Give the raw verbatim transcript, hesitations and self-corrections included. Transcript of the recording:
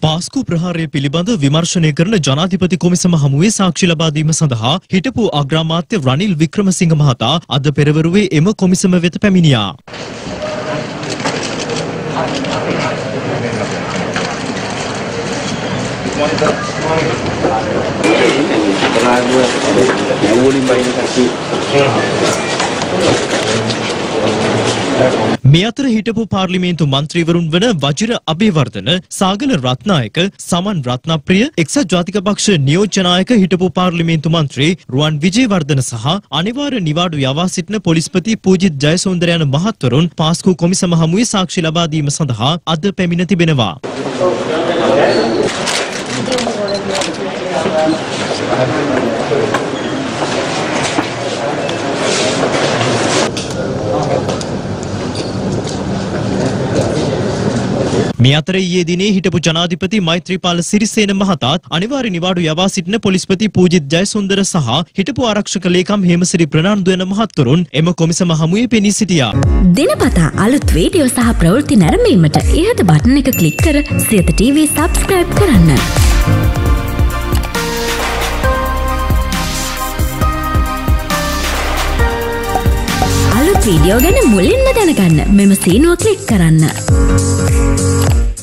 පාස්කු ප්‍රහාරය පිළිබඳ විමර්ශනය කරන ජනාධිපති කොමිසම හමුවේ සාක්ෂි ලබා දීම සඳහා හිටපු අග්‍රාමාත්‍ය රනිල් වික්‍රමසිංහ මහතා අද පෙරවරුවේ එම කොමිසම වෙත පැමිණියා. මේ අතර හිටපු පාර්ලිමේන්තු මන්ත්‍රීවරුන් වන වජිර අබේවර්ධන, සාගල රත්නායක, සමන් රත්නප්‍රිය, එක්සත් ජාතික පක්ෂ නියෝජ්‍ය නායක හිටපු පාර්ලිමේන්තු මන්ත්‍රී රුවන් විජේවර්ධන සහ අනිවාර්ය නිවාඩු යවා සිටින පොලිස්පති පූජිත් ජයසුන්දර යන මහත්වරුන් පාස්කු කොමිසම හමුවේ සාක්ෂි ලබා දීම සඳහා අද පැමිණ තිබෙනවා. මේ අතර ඊයේ දිනේ හිටපු ජනාධිපති මෛත්‍රීපාල සිරිසේන මහතාත් අනිවාර්ය නිවාඩු යවා සිටින පොලිස්පති පූජිත් ජයසුන්දර සහ හිටපු ආරක්ෂක ලේකම් හේමසිරි ප්‍රනාන්දු යන මහත්වරුන් එම කොමිසම හමුවේ පෙනී සිටියා. දිනපතා අලුත් වීඩියෝ සහ ප්‍රවෘත්ති නැරඹීමට ඉහත බටන් එක ක්ලික් කර සියත ටීවී සබ්ස්ක්‍රයිබ් කරන්න. අලුත් වීඩියෝ ගැන මුලින්ම දැනගන්න මෙම සීනුව ක්ලික් කරන්න.